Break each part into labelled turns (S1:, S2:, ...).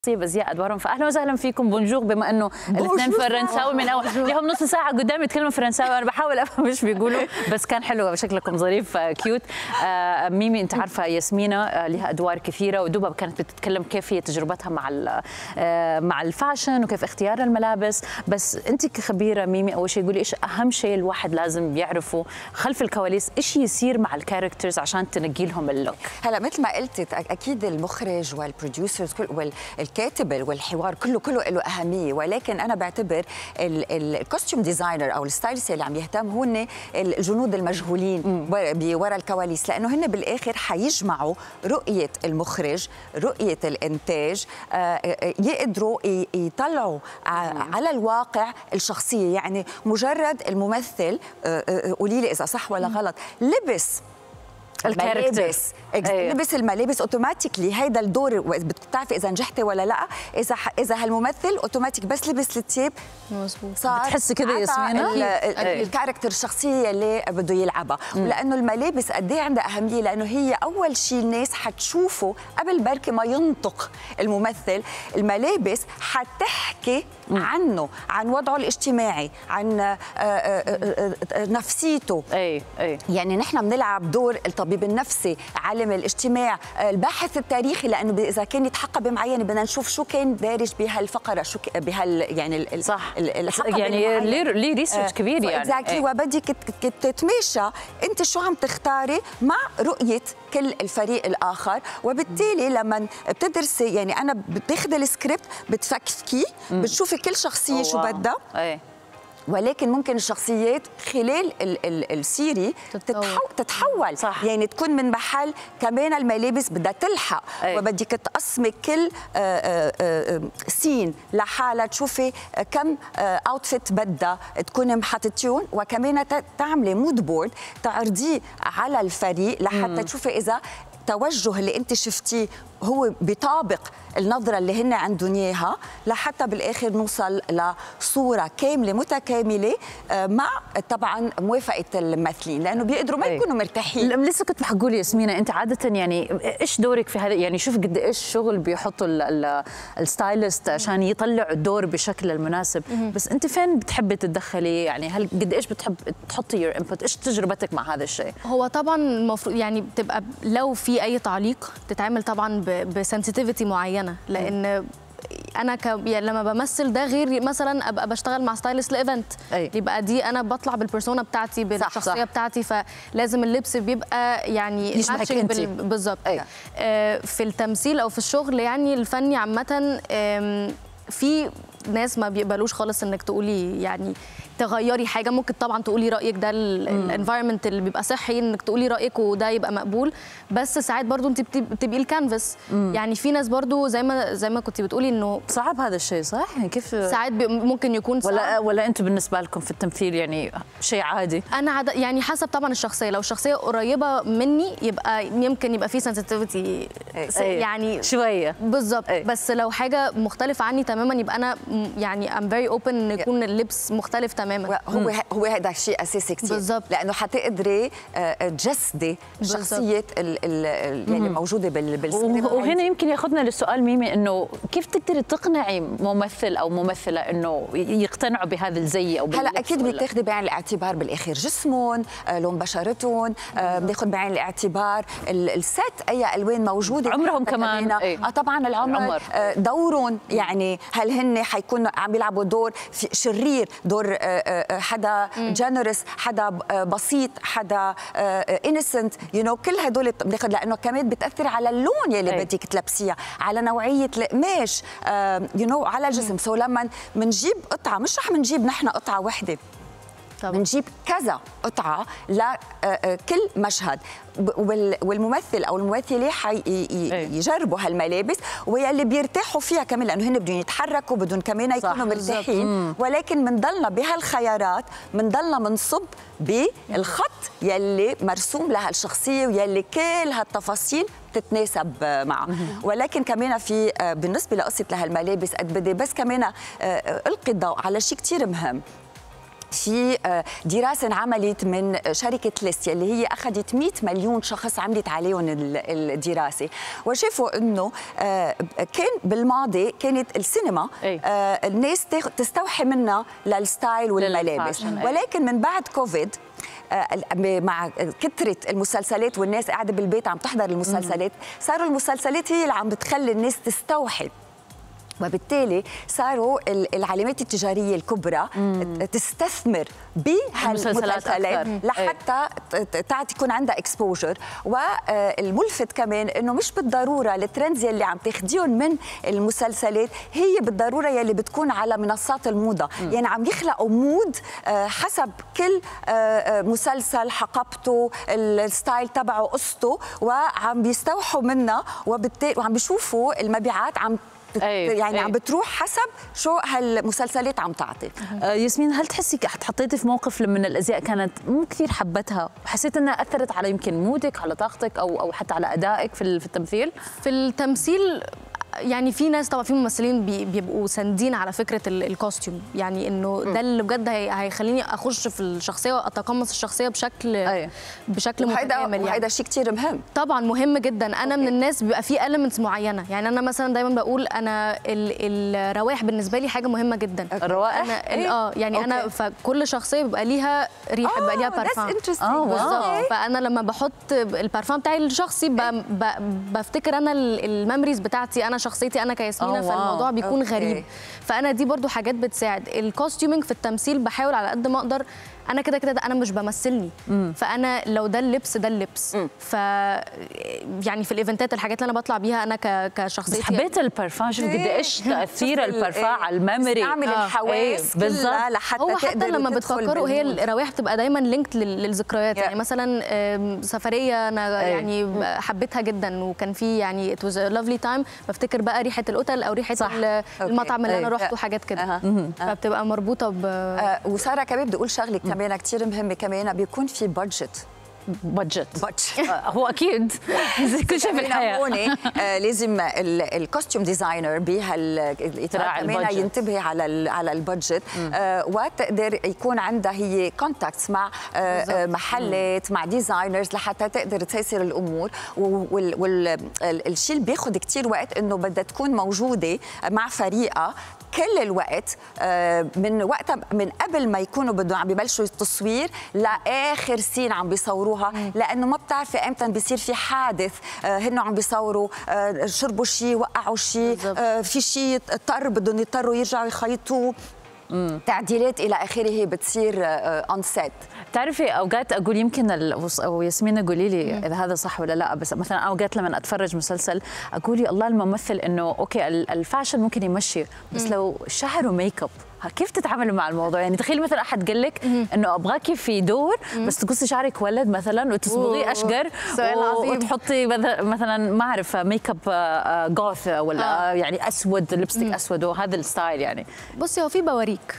S1: ازياء ادوارهم. فاهلا وسهلا فيكم. بونجور. بما انه الاثنين فرنساوي من اول لهم نص ساعه قدامي يتكلموا فرنساوي، انا بحاول افهم ايش بيقولوا، بس كان حلو، شكلكم ظريف كيوت. ميمي انت عارفه ياسمينة لها ادوار كثيره، ودوبها كانت بتتكلم كيف هي تجربتها مع الفاشن وكيف اختيار الملابس. بس انت كخبيره ميمي، اول شيء قولي ايش اهم شيء الواحد لازم يعرفه خلف الكواليس، ايش يصير مع الكاركترز عشان تنقي لهم اللوك؟
S2: هلا مثل ما قلتي اكيد المخرج والبروديوسرز الكاتب والحوار كله له اهميه، ولكن انا بعتبر الكوستيوم ديزاينر او الستايلست اللي عم يهتم هن الجنود المجهولين وراء الكواليس، لانه هن بالاخر حيجمعوا رؤيه المخرج، رؤيه الانتاج، يقدروا يطلعوا على الواقع الشخصيه. يعني مجرد الممثل، قولي لي اذا صح ولا غلط، لبس
S1: الكاركترز،
S2: لبس الملابس اوتوماتيكلي هيدا الدور بتعرفي اذا نجحتي ولا لا. اذا هالممثل اوتوماتيك بس لبس الثياب
S1: مظبوط، بتحسي كده ياسمينة
S2: الكاركتر الشخصيه اللي بده يلعبها. ولانه الملابس قد ايه عندها اهميه، لانه هي اول شيء الناس حتشوفه قبل بركي ما ينطق الممثل. الملابس حتحكي عنه، عن وضعه الاجتماعي، عن نفسيته. يعني نحن بنلعب دور الطبيب النفسي، عالم الاجتماع، الباحث التاريخي، لانه اذا كان يتحقق بمعين بدنا نشوف شو كان دارج بهالفقره، شو يعني
S1: صح، يعني ليه ريسيرش كبير يعني.
S2: اكزاكتلي. وبدك تتماشى انت شو عم تختاري مع رؤيه كل الفريق الاخر. وبالتالي لما بتدرسي، يعني انا بتاخذي السكريبت بتفككي، بتشوفي كل شخصيه شو بدها، ولكن ممكن الشخصيات خلال السيري تتحول.
S1: صح.
S2: يعني تكون من محل كمان الملابس بدها تلحق، وبدك تقسمي كل سين لحالها، تشوفي كم اوتفيت بدها تكون محطتيون، وكمان تعملي مود بورد تعرضيه على الفريق لحتى تشوفي اذا التوجه اللي انت شفتيه هو بيطابق النظره اللي هن عندهم اياها، لحتى بالاخر نوصل لصوره كامله متكامله مع طبعا موافقه الممثلين، لانه بيقدروا ما يكونوا مرتاحين.
S1: لسه كنت بحكي ياسمينة، انت عاده يعني ايش دورك في هذا؟ يعني شوف قد ايش شغل بيحطوا الستايلست عشان يطلعوا الدور بشكل المناسب، بس انت فين بتحبي تتدخلي؟ يعني هل قد ايش بتحب تحطي يور انبوت؟ ايش تجربتك مع هذا الشيء؟
S3: هو طبعا المفروض يعني بتبقى لو في اي تعليق تتعامل طبعا بسنسيتيفيتي معينه، لان انا يعني لما بمثل ده غير مثلا ابقى بشتغل مع ستايلست لايفنت، يبقى دي انا بطلع بالبرسونا بتاعتي، بالشخصيه بتاعتي، فلازم اللبس بيبقى يعني
S1: ماتشنج
S3: بالظبط. في التمثيل او في الشغل يعني الفني عامه، في ناس ما بيقبلوش خالص انك تقولي يعني تغيري حاجه. ممكن طبعا تقولي رايك، ده الانفايرمنت اللي بيبقى صحي انك تقولي رايك وده يبقى مقبول، بس ساعات برضو انت بتبقي الكانفاس. يعني في ناس برضو زي ما كنت بتقولي انه
S1: صعب هذا الشيء، صح؟ يعني كيف ساعات
S3: ممكن يكون صعب،
S1: ولا انتم بالنسبه لكم في التمثيل يعني شيء عادي؟
S3: انا يعني حسب طبعا الشخصيه، لو الشخصيه قريبه مني يبقى يمكن يبقى في سنسيتيفيتي يعني
S1: شويه
S3: بالظبط. بس لو حاجه مختلفه عني تماما يبقى انا يعني ام فيري اوبن ان يكون اللبس مختلف تماما.
S2: هو هذا شيء اساسي كثير، بالزبط. لانه حتقدري تجسدي شخصيه يعني موجوده بالسينما.
S1: وهنا يمكن ياخذنا للسؤال ميمي، انه كيف تقدري تقنعي ممثل او ممثله انه يقتنعوا بهذا الزي او
S2: هلا اكيد بتاخذي بعين الاعتبار بالاخر جسمهم، لون بشرتهم، بناخذ بعين الاعتبار الست اي الوان موجوده،
S3: عمرهم كمان.
S2: طبعا العمر دورهم. يعني هل هن حيكونوا عم يلعبوا دور شرير، دور حدا جنرس، حدا بسيط، حدا انسنت، كل هدول بناخذ، لانه كمان بتاثر على اللون يلي بدك تلبسيها، على نوعيه القماش، على الجسم. سو لما بنجيب قطعه مش رح بنجيب نحن قطعه وحده، بنجيب كذا قطعه لكل مشهد، والممثل او الممثله يجربوا هالملابس ويلي بيرتاحوا فيها كمان، لانه هن بدهم يتحركوا، بدهم كمان يكونوا مرتاحين. ولكن بنضلنا بهالخيارات، بنضلنا منصب بالخط يلي مرسوم لهالشخصيه ويلي كل هالتفاصيل تتناسب معه. ولكن كمان في بالنسبه لقصه لهالملابس قد بدي بس كمان القي الضوء على شيء كثير مهم. في دراسة انعملت من شركة ليستيا اللي هي أخذت 100 مليون شخص عملت عليهم الدراسة، وشافوا أنه كان بالماضي كانت السينما الناس تستوحي منها للستايل والملابس، ولكن من بعد كوفيد مع كثرة المسلسلات والناس قاعدة بالبيت عم تحضر المسلسلات، صاروا المسلسلات هي اللي عم بتخلي الناس تستوحي، وبالتالي صاروا العلامات التجارية الكبرى تستثمر بهالمسلسلات لحتى يكون عندها اكسبوجر. والملفت كمان انه مش بالضروره الترندز اللي عم تاخديهم من المسلسلات هي بالضروره يلي بتكون على منصات الموضه، يعني عم يخلقوا مود حسب كل مسلسل حقبته الستايل تبعه قصته، وعم بيستوحوا منها وبالتالي وعم بيشوفوا المبيعات عم يعني عم بتروح حسب شو هالمسلسلات عم تعطي.
S1: ياسمين، هل تحسي حطيتي في موقف من الازياء كانت مو كثير حبتها وحسيت انها اثرت على يمكن مودك، على طاقتك او حتى على ادائك في التمثيل؟
S3: في التمثيل يعني في ناس طبعا، في ممثلين بيبقوا ساندين على فكره الكوستيوم، يعني انه ده اللي بجد هيخليني اخش في الشخصيه واتقمص الشخصيه بشكل متكامل.
S2: وهذا شيء كثير مهم
S3: طبعا، مهم جدا. انا من الناس بيبقى في elements معينه، يعني انا مثلا دايما بقول انا الروائح بالنسبه لي حاجه مهمه جدا.
S1: الروائح
S3: يعني انا فكل شخصيه بيبقى ليها ريحه، بيبقى ليها بارفان بالظبط. فانا لما بحط البارفان بتاعي الشخصي بفتكر انا الميموريز بتاعتي، انا شخصيتي انا كياسمينة، فالموضوع بيكون غريب. فانا دي برضو حاجات بتساعد. الكوستيومينج في التمثيل بحاول على قد ما اقدر، انا كده انا مش بمثلني، فانا لو ده اللبس ده اللبس. ف يعني في الايفنتات الحاجات اللي انا بطلع بيها انا كشخصيتي.
S1: حبيت البرفان، شوف قد ايش تاثير البرفان على الميموري،
S2: تعمل الحواس كلها لحتى
S3: هو حتى لما بتفكروا هي الروايح بتبقى دايما لينكد للذكريات. يعني مثلا سفريه انا يعني حبيتها جدا، وكان في يعني ات واز لافلي تايم، بفتكر بقى ريحه الاوتيل او ريحه المطعم اللي انا رحته، حاجات كده فبتبقى مربوطه
S2: وساره كمان بدي اقول شغله كمان كثير مهمه، كمان بيكون في بادجت.
S1: هو اكيد كل شيء في الحياه
S2: هون لازم الكوستيوم ديزاينر بهالاطار كمان ينتبه على البادجت، وتقدر يكون عندها هي كونتاكتس مع محلات، مع ديزاينرز لحتى تقدر تيسر الامور. والشيء اللي بياخذ كثير وقت انه بدها تكون موجوده مع فريقها كل الوقت، من وقتها من قبل ما يكونوا بدهم عم ببلشوا التصوير لاخر سين عم بيصوروها، لانه ما بتعرفي امتى بيصير في حادث، هن عم بيصوروا شربوا شيء، وقعوا شيء، في شيء اضطر بدهم يضطروا يرجعوا يخيطوه، تعديلات الى اخره بتصير اون سيت.
S1: بتعرفي اوقات اقول يمكن او ياسمين قولي لي اذا هذا صح ولا لا، بس مثلا اوقات لما اتفرج مسلسل اقول يا الله الممثل انه اوكي الفاشن ممكن يمشي، بس لو شعر وميك اب كيف تتعاملوا مع الموضوع؟ يعني تخيل مثلا احد قال لك انه ابغاكي في دور بس تقصي شعرك ولد مثلا وتصبغيه اشقر وتحطي مثلا ما اعرف ميك اب جوث ولا يعني اسود، لبستك اسود وهذا الستايل. يعني
S3: بصي هو في بواريك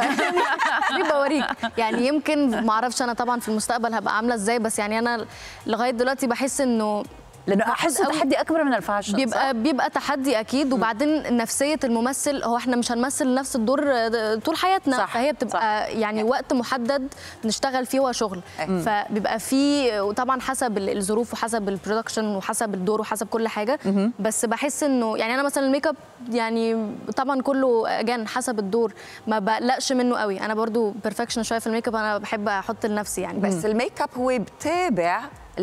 S3: في بواريك، يعني يمكن ما اعرفش انا طبعا في المستقبل هبقى عامله ازاي، بس يعني انا لغايه دلوقتي بحس انه
S1: لانه احس تحدي اكبر من الفاشن.
S3: بيبقى تحدي اكيد. وبعدين نفسيه الممثل، هو احنا مش هنمثل نفس الدور طول حياتنا، صح فهي بتبقى يعني وقت محدد نشتغل فيه، هو شغل. فبيبقى فيه وطبعا حسب الظروف وحسب البرودكشن وحسب الدور وحسب كل حاجه. بس بحس انه يعني انا مثلا الميك اب يعني طبعا كله اجان حسب الدور، ما بقلقش منه قوي. انا برضو بيرفكشن شويه في الميك اب، انا بحب احط لنفسي يعني.
S2: بس الميك اب هو بتابع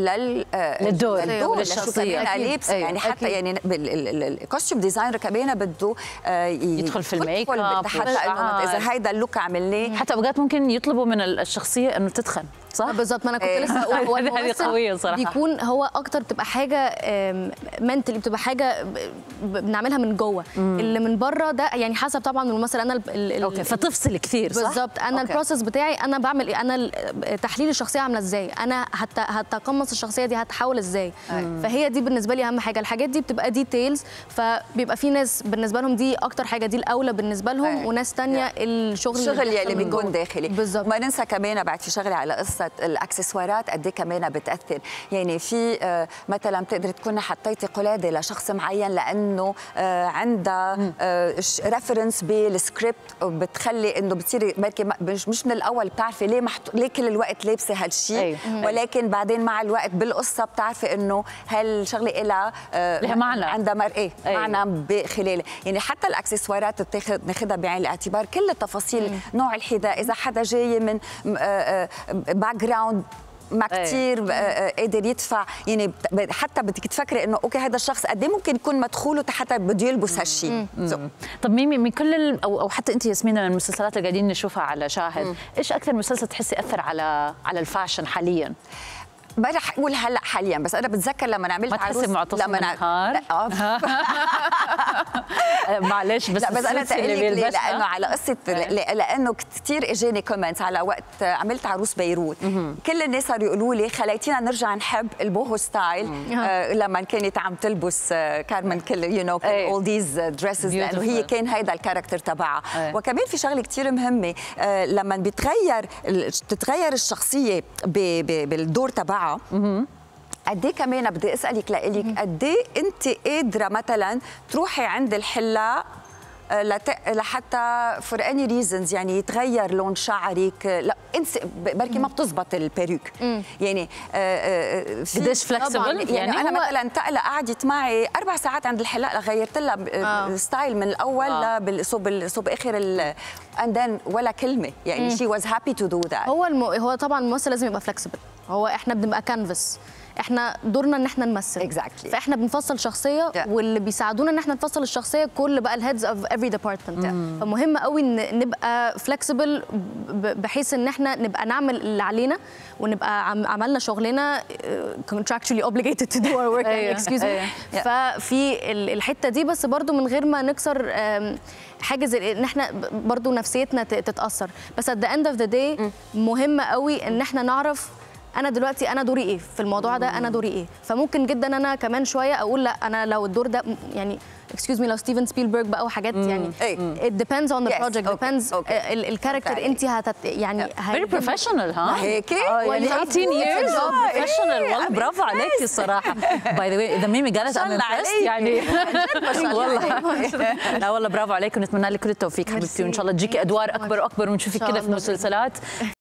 S1: للدور للشخصيه
S2: لابس يعني حتى أكيد. يعني الكوستيوم ديزاينر كمان بده
S1: يدخل في الميك اب
S2: حتى انه اذا هيدا اللوك عملناه.
S1: حتى اوقات ممكن يطلبوا من الشخصيه انه تدخن، صح؟
S3: بالظبط. ما انا كنت لسه اقول هو
S1: هذه قويه صراحه.
S3: بيكون هو اكتر بتبقى حاجه منتلي، بتبقى حاجه بنعملها من جوه. اللي من بره ده يعني حسب طبعا الممثل. انا
S1: اوكي فتفصل كثير، صح؟
S3: بالظبط. انا البروسيس بتاعي انا بعمل ايه، انا تحليل الشخصيه عامله ازاي، انا هتقمص الشخصيه دي هتحول ازاي. فهي دي بالنسبه لي اهم حاجه. الحاجات دي بتبقى ديتيلز، فبيبقى في ناس بالنسبه لهم دي اكتر حاجه، دي الاولى بالنسبه لهم، وناس ثانيه الشغل
S2: اللي بيكون داخلي.
S3: بالظبط.
S2: ما ننسى كمان بعد في شغله على قصه قصه الاكسسوارات قد ايه كمان بتاثر. يعني في مثلا بتقدري تكوني حطيتي قلاده لشخص معين لانه عندها ريفرنس بالسكريبت، بتخلي انه بتصيري مش من الاول بتعرفي ليه كل الوقت لابسه هالشيء، ولكن بعدين مع الوقت بالقصه بتعرفي انه هالشغله لها
S1: معنى،
S2: عندها معنى بخلاله. يعني حتى الاكسسوارات بناخذها بعين الاعتبار، كل التفاصيل، نوع الحذاء، اذا حدا جاي من باك جراوند ما كثير قادر يدفع، يعني حتى بدك تفكري انه اوكي هذا الشخص قد ايه ممكن يكون مدخوله حتى بده يلبس هالشيء.
S1: طب ميمي، من كل او حتى انت ياسمين، من المسلسلات اللي قاعدين نشوفها على شاهد، ايش اكثر مسلسل تحسي اثر على الفاشن حاليا؟
S2: ما رح اقول هلا حاليا، بس انا بتذكر لما عملت
S1: عروس. ما تحسي معتصم النهار؟ معلش بس
S2: انا تقلي لانه على قصه لانه كثير اجاني كومنتس على وقت عملت عروس بيروت. كل الناس صاروا يقولوا لي خليتينا نرجع نحب البوهو ستايل لما كانت عم تلبس كارمن كل all these dresses، لانه هي كان هيدا الكاركتر تبعها. وكمان في شغله كثير مهمه، لما بتتغير الشخصيه بالدور تبعها، قد ايه كمان بدي اسالك لإلك قد ايه انت قادره مثلا تروحي عند الحلاق لحتى فور اني ريزنز، يعني يتغير لون شعرك، لا انسى بركي ما بتزبط البيروك. يعني
S1: قديش فلكسبل.
S2: يعني انا مثلا انتقلت قعدت معي 4 ساعات عند الحلاق لغيرت لها ستايل من الاول لصوب اخر اندان ولا كلمه، يعني شي واز هابي تو دو ذات.
S3: هو طبعا الممثل لازم يبقى فلكسبل، هو احنا بنبقى كانفاس، احنا دورنا ان احنا نمثل فاحنا بنفصل شخصيه واللي بيساعدونا ان احنا نفصل الشخصيه كل بقى الهيدز اوف افري ديبارتمنت. فمهم قوي ان نبقى فلكسبل بحيث ان احنا نبقى نعمل اللي علينا ونبقى عملنا شغلنا contractually obligated to do our work. excuse me. ففي الحته دي بس برضو من غير ما نكسر حاجز ان احنا برضو نفسيتنا تتاثر. بس at the end of the day مهم قوي ان احنا نعرف انا دلوقتي انا دوري ايه في الموضوع ده، انا دوري ايه. فممكن جدا انا كمان شويه اقول لا انا لو الدور ده يعني excuse me لو ستيفن سبيلبرج بقى وحاجات يعني it depends on the project depends الكاركتر انت يعني
S1: very professional
S2: هيك
S1: يعني 18 years of professional. والله برافو عليكي الصراحه. by the way اذا ميمي قالت I'm impressed يعني والله لا والله برافو عليكي، ونتمنى لك كل التوفيق حبيبتي، وان شاء الله تجيكي ادوار اكبر واكبر ونشوفك كده في مسلسلات.